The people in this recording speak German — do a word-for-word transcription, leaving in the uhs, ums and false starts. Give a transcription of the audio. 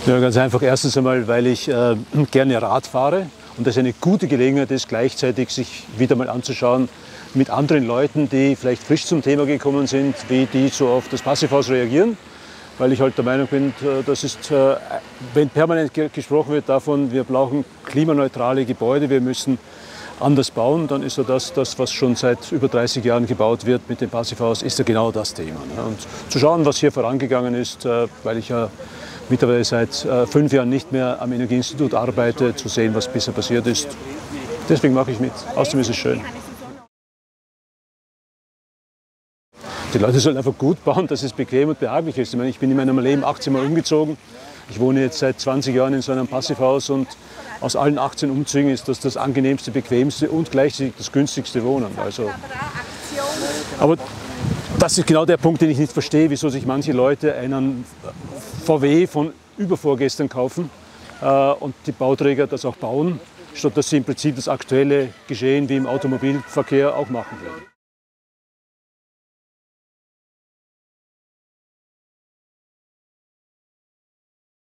Ja, ganz einfach. Erstens einmal, weil ich äh, gerne Rad fahre und das eine gute Gelegenheit ist, gleichzeitig sich wieder mal anzuschauen mit anderen Leuten, die vielleicht frisch zum Thema gekommen sind, wie die so auf das Passivhaus reagieren. Weil ich halt der Meinung bin, das ist, wenn permanent gesprochen wird davon, wir brauchen klimaneutrale Gebäude, wir müssen anders bauen, dann ist ja das, das, was schon seit über dreißig Jahren gebaut wird mit dem Passivhaus, ist ja genau das Thema. Und zu schauen, was hier vorangegangen ist, weil ich ja mittlerweile seit fünf Jahren nicht mehr am Energieinstitut arbeite, zu sehen, was bisher passiert ist. Deswegen mache ich mit. Außerdem ist es schön. Die Leute sollen einfach gut bauen, dass es bequem und behaglich ist. Ich meine, ich bin in meinem Leben achtzehn Mal umgezogen. Ich wohne jetzt seit zwanzig Jahren in so einem Passivhaus und aus allen achtzehn Umzügen ist das das angenehmste, bequemste und gleichzeitig das günstigste Wohnen. Also, aber das ist genau der Punkt, den ich nicht verstehe, wieso sich manche Leute einen V W von übervorgestern kaufen äh, und die Bauträger das auch bauen, statt dass sie im Prinzip das aktuelle Geschehen wie im Automobilverkehr auch machen würden.